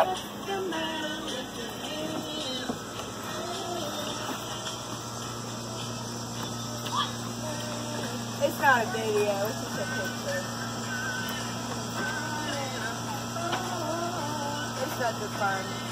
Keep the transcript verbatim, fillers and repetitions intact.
It's not a video, it's just a picture. It's such a fun.